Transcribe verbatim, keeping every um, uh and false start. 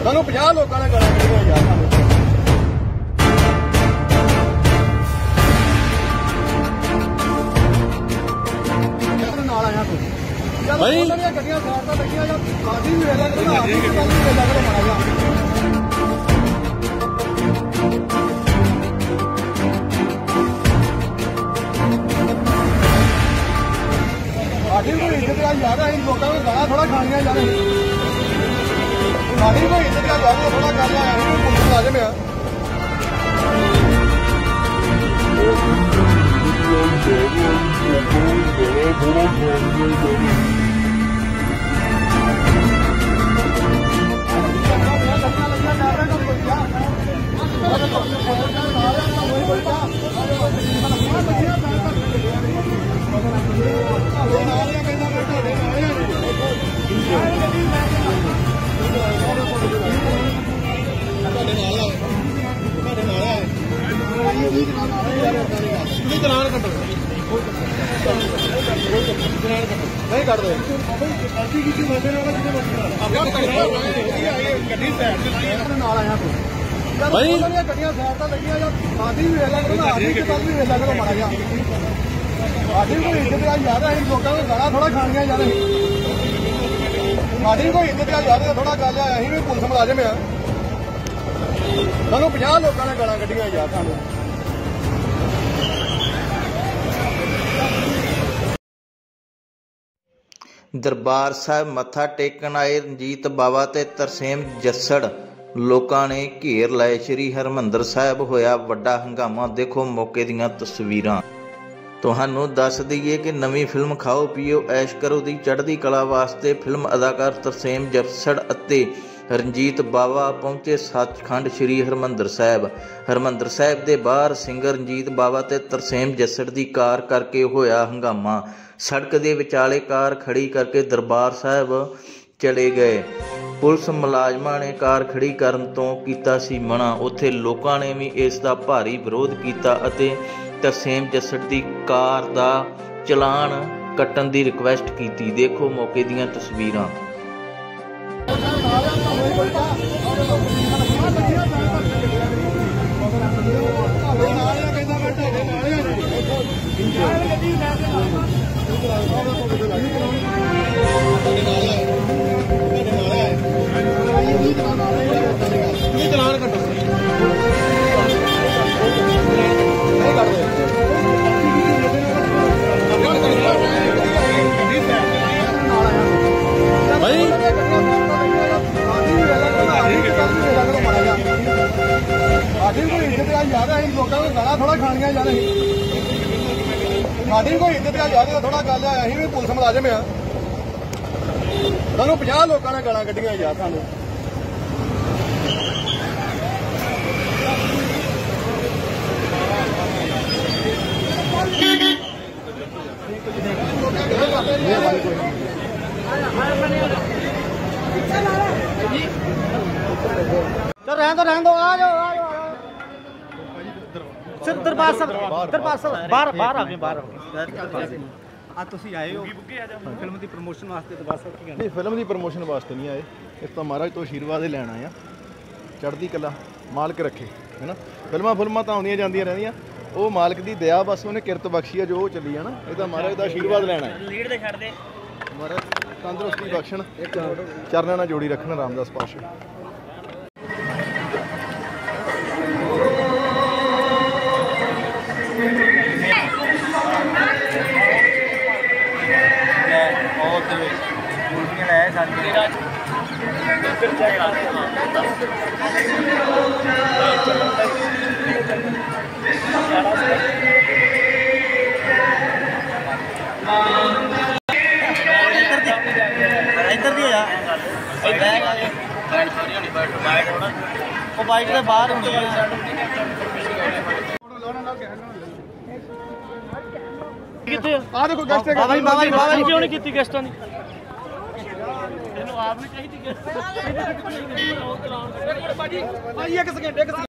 ਸਾਨੂੰ ਪੰਜਾਹ ਲੋਕਾਂ ਨੇ ਗਾਲਾਂ ਕੱਢੀਆਂ ਯਾਰ ਸਾਨੂੰ ਨਾਲ ਆਇਆ ਤੂੰ ਯਾਰ ਉਹਨਾਂ ਗੱਡੀਆਂ ਸਾਰ ਤਾਂ ਲੱਗੀਆਂ ਜਾਂ ਸਾਡੀ ਵੀ ਵੇਲਾ ਕਰੋ ਨਾ ਆਪਣੀ ਗੱਲ ਵੀ ਵੇਲਾ ਕਰੋ ਮਾੜਾ ਜਿਹਾ ਸਾਡੀ ਕੋਈ ਇੱਜ਼ਤ ਆ ਯਾਰ ਅਸੀਂ ਲੋਕਾਂ ਨੂੰ ਗਾਲਾਂ ਥੋੜਾ ਖਾਣੀਆਂ ਯਾਰ ਸਾਡੀ ਕੋਈ ਇੱਜ਼ਤ ਆ ਯਾਰ ਥੋੜਾ ਕਰ ਲਿਆ ਅਸੀਂ ਪੁਲਿਸ ਮੁਲਾਜ਼ਮ ਆ ਚਲਾਨ ਕੱਟੋ ਨਹੀਂ ਕੱਢ ਦੋ ਗੱਡੀ ਸਾਈਡ ਤੇ ਨਾਲ ਆਇਆ ਤੂੰ ਭਾਈ ਉਹਨਾਂ ਗੱਡੀਆਂ ਸਾਈਡ ਤਾਂ ਲੱਗੀਆਂ ਜਾਂ ਸਾਡੀ ਵੀ ਵੇਲਾ ਕਰੋ ਨਾ ਆਪਣੀ ਗੱਲ ਵੀ ਵੇਲਾ ਕਰੋ ਮਾੜਾ ਜਿਹਾ ਸਾਡੀ ਕੋਈ ਇੱਜ਼ਤ ਆ ਯਾਰ ਅਸੀਂ ਲੋਕਾਂ ਨੂੰ ਗਾਲਾਂ ਥੋੜਾ ਖਾਣੀਆਂ ਯਾਰ ਸਾਡੀ ਕੋਈ ਇੱਜ਼ਤ ਆ ਯਾਰ ਥੋੜਾ ਗੱਲ ਆ ਅਸੀਂ ਵੀ ਪੁਲਿਸ ਮੁਲਾਜ਼ਮ ਆ ਸਾਨੂੰ ਪੰਜਾਹ ਲੋਕਾਂ ਨੇ ਗਾਲਾਂ ਕੱਢੀਆਂ ਯਾਰ ਸਾਨੂੰ ਦਰਬਾਰ ਸਾਹਿਬ ਮੱਥਾ ਟੇਕਣ ਆਏ ਰਣਜੀਤ ਬਾਵਾ ਤੇ ਤਰਸੇਮ ਜੱਸੜ ਲੋਕਾਂ ਨੇ ਘੇਰ ਲਏ ਸ਼੍ਰੀ ਹਰਿਮੰਦਰ ਸਾਹਿਬ। ਹੋਇਆ ਵੱਡਾ ਹੰਗਾਮਾ। ਦੇਖੋ ਮੌਕੇ ਦੀਆਂ ਤਸਵੀਰਾਂ। ਤੁਹਾਨੂੰ ਦੱਸ ਦਈਏ ਕਿ ਨਵੀਂ ਫਿਲਮ ਖਾਓ ਪੀਓ ਐਸ਼ ਕਰੋ ਦੀ ਚੜ੍ਹਦੀ ਕਲਾ ਵਾਸਤੇ ਫਿਲਮ ਅਦਾਕਾਰ ਤਰਸੇਮ ਜੱਸੜ ਅਤੇ ਰਣਜੀਤ ਬਾਵਾ ਪਹੁੰਚੇ ਸੱਚਖੰਡ ਸ਼੍ਰੀ ਹਰਿਮੰਦਰ ਸਾਹਿਬ। ਹਰਿਮੰਦਰ ਸਾਹਿਬ ਦੇ ਬਾਹਰ ਸਿੰਗਰ ਰਣਜੀਤ ਬਾਵਾ ਤੇ ਤਰਸੇਮ ਜੱਸੜ ਦੀ ਕਾਰ ਕਰਕੇ ਹੋਇਆ ਹੰਗਾਮਾ। ਸੜਕ ਦੇ ਵਿਚਾਲੇ ਕਾਰ ਖੜੀ ਕਰਕੇ ਦਰਬਾਰ ਸਾਹਿਬ ਚਲੇ ਗਏ। ਪੁਲਿਸ ਮੁਲਾਜ਼ਮਾਂ ਨੇ ਕਾਰ ਖੜੀ ਕਰਨ ਤੋਂ ਕੀਤਾ ਸੀ ਮਨਾ। ਉੱਥੇ ਲੋਕਾਂ ਨੇ ਵੀ ਇਸ ਦਾ ਭਾਰੀ ਵਿਰੋਧ ਕੀਤਾ ਅਤੇ ਤਰਸੇਮ ਜੱਸੜ ਦੀ ਕਾਰ ਦਾ ਚਲਾਨ ਕੱਟਣ ਦੀ ਰਿਕੁਐਸਟ ਕੀਤੀ। ਦੇਖੋ ਮੌਕੇ ਦੀਆਂ ਤਸਵੀਰਾਂ। ਚਲਾਨ ਕੱਟੋ ਭਾਈ ਸਾਡੀ ਕੋਈ ਇੱਜ਼ਤ ਆ ਯਾਰ ਅਸੀਂ ਲੋਕਾਂ ਨੂੰ ਗਾਲਾਂ ਥੋੜਾ ਖਾਣੀਆਂ ਯਾਰ ਸਾਡੀ ਕੋਈ ਇੱਜ਼ਤ ਆ ਯਾਰ ਥੋੜਾ ਗੱਲ ਆ ਅਸੀਂ ਵੀ ਪੁਲਿਸ ਮੁਲਾਜ਼ਮ ਆ ਸਾਨੂੰ ਪੰਜਾਹ ਲੋਕਾਂ ਨੇ ਗਾਲਾਂ ਕੱਢੀਆਂ ਯਾਰ ਸਾਨੂੰ चल रहने दो रहने दो आ जाओ आ जाओ सिर्फ दरबार साहब दरबार साहब बाहर बाहर आ गए बाहर आज तुसी आए हो फिल्म की प्रमोशन वास्ते दरबार साहब की नहीं फिल्म की प्रमोशन वास्ते नहीं आए इस तो महाराज तो आशीर्वाद ही लेना आ चढ़ती कला मालिक रखे है ना फिल्मां फिल्मां तो आउंदियां जांदियां रहंदियां वो मालिक की दया बस उन्हें किरत बख्शी है जो चली है ना ये महाराज का आशीर्वाद लेना है लीड दे छड़ दे महाराज तंदुरुस्ती बख्शण चरणां नाल जोड़ी रखण रामदास पातशाह बाइक के बाहर होनी है किथे आ देखो गेस्ट बाबा जी बाबा जी बाबा जी क्यों नहीं कीती गेस्टां दी ਇਹਨੂੰ ਆਪ ਨਹੀਂ ਚਾਹੀਦੀ गेस्ट भाई एक सेकंड एक